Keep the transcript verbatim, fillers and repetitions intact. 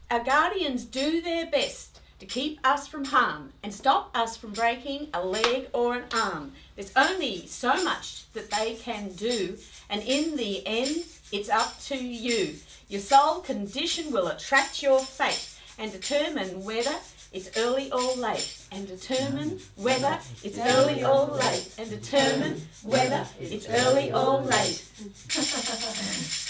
Our guardians do their best to keep us from harm and stop us from breaking a leg or an arm. There's only so much that they can do, and in the end, it's up to you. Your soul condition will attract your fate and determine whether it's early or late, and determine whether it's early or late, and determine whether it's early or late.